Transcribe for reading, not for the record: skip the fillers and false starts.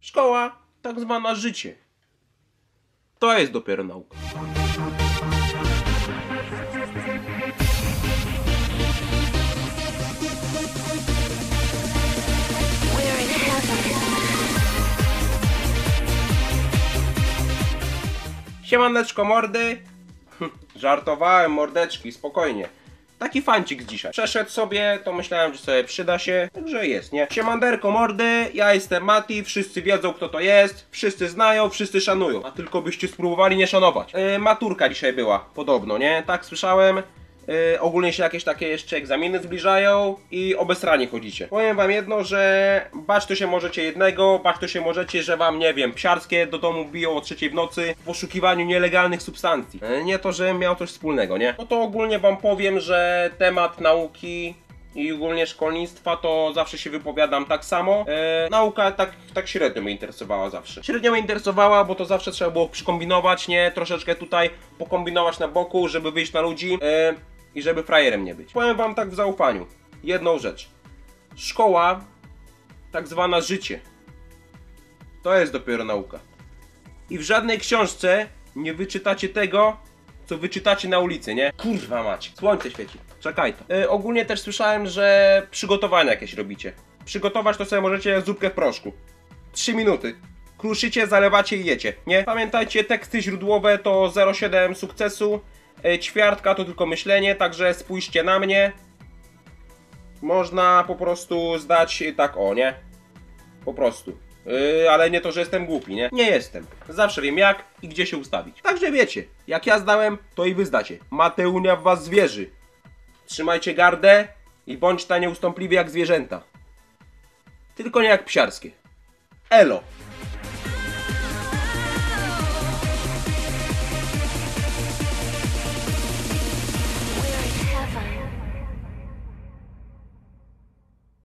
Szkoła, tak zwana życie. To jest dopiero nauka. Siemaneczko mordy. Żartowałem, mordeczki, spokojnie. Taki fancik dzisiaj. Przeszedł sobie, to myślałem, że sobie przyda się, także jest, nie? Siemanderko mordy, ja jestem Mati, wszyscy wiedzą kto to jest, wszyscy znają, wszyscy szanują. A tylko byście spróbowali nie szanować. Maturka dzisiaj była, podobno, nie? Tak słyszałem. Ogólnie się jakieś takie jeszcze egzaminy zbliżają i obesrani chodzicie. Powiem wam jedno, że bać to się możecie jednego, bać to się możecie, że wam, nie wiem, psiarskie do domu biją o 3 w nocy w poszukiwaniu nielegalnych substancji. Nie to, że miał coś wspólnego, nie? No to ogólnie wam powiem, że temat nauki i ogólnie szkolnictwa to zawsze się wypowiadam tak samo. Nauka tak średnio mnie interesowała zawsze. Średnio mnie interesowała, bo to zawsze trzeba było przykombinować, nie? Troszeczkę tutaj pokombinować na boku, żeby wyjść na ludzi i żeby frajerem nie być. Powiem wam tak w zaufaniu. Jedną rzecz. Szkoła, tak zwana życie. To jest dopiero nauka. I w żadnej książce nie wyczytacie tego, co wyczytacie na ulicy, nie? Kurwa mać. Słońce świeci. Czekaj to. Ogólnie też słyszałem, że przygotowania jakieś robicie. Przygotować to sobie możecie zupkę w proszku. 3 minuty. Kruszycie, zalewacie i jecie, nie? Pamiętajcie, teksty źródłowe to 0,7 sukcesu. Ćwiartka to tylko myślenie, także spójrzcie na mnie. Można po prostu zdać tak o, nie? Po prostu. Ale nie to, że jestem głupi, nie? Nie jestem. Zawsze wiem jak i gdzie się ustawić. Także wiecie, jak ja zdałem, to i wy zdacie. Mateunia w was wierzy. Trzymajcie gardę i bądźcie nieustąpliwi jak zwierzęta. Tylko nie jak psiarskie. Elo!